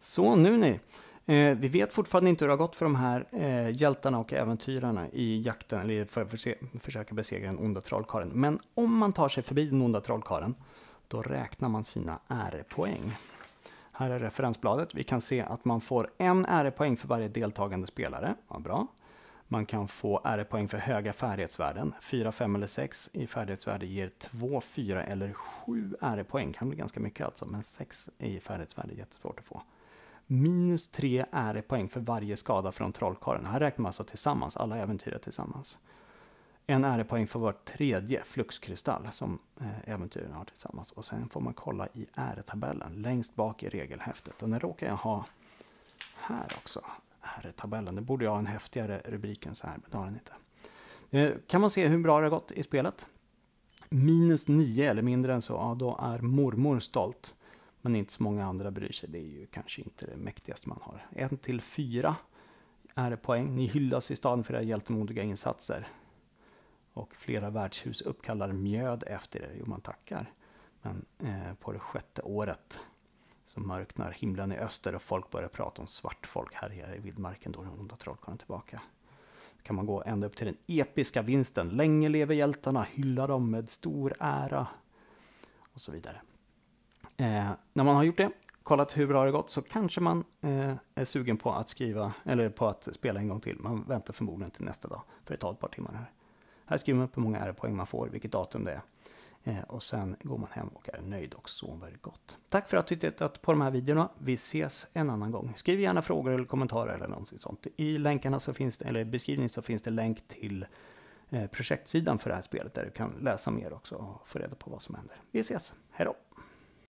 Så nu ni. Vi vet fortfarande inte hur det har gått för de här hjältarna och äventyrarna i jakten, eller för att försöka besegra den onda trollkaren. Men om man tar sig förbi den onda trollkaren, då räknar man sina ärepoäng. Här är referensbladet. Vi kan se att man får 1 ärepoäng för varje deltagande spelare. Ja, bra. Man kan få ärepoäng för höga färdighetsvärden. 4, 5 eller 6 i färdighetsvärde ger 2, 4 eller 7 ärepoäng. Kan bli ganska mycket alltså, men 6 i färdighetsvärde är jättesvårt att få. Minus 3 ärepoäng för varje skada från trollkaren. Här räknar man alltså tillsammans, alla äventyr tillsammans. 1 ärepoäng för var 3:e fluxkristall som äventyren har tillsammans. Och sen får man kolla i äretabellen längst bak i regelhäftet. Och den råkar jag ha här också. Äretabellen. Det borde jag ha en häftigare rubrik än så här, men det har den inte. Kan man se hur bra det har gått i spelet? Minus 9 eller mindre än så, ja, då är mormor stolt. Men inte så många andra bryr sig. Det är ju kanske inte det mäktigaste man har. 1-4 ärepoäng. Ni hyllas i staden för era hjältemodiga insatser. Och flera värdshus uppkallar mjöd efter er. Jo, man tackar. Men på det 6:e året så mörknar himlen i öster och folk börjar prata om svart folk här i vildmarken. Då är den onda trollkarlen tillbaka. Kan man gå ända upp till den episka vinsten. Länge lever hjältarna, hylla dem med stor ära. Och så vidare. När man har gjort det, kollat hur bra det gått, så kanske man är sugen på att skriva eller på att spela en gång till. Man väntar förmodligen till nästa dag för att ta ett par timmar här. Här skriver man upp hur många ärepoäng man får, vilket datum det är. Och sen går man hem och är nöjd och sover gott. Tack för att du tittat på de här videorna. Vi ses en annan gång. Skriv gärna frågor eller kommentarer eller något sånt. I länkarna så finns det, eller beskrivningen så finns det länk till projektsidan för det här spelet där du kan läsa mer också och få reda på vad som händer. Vi ses. Hej då!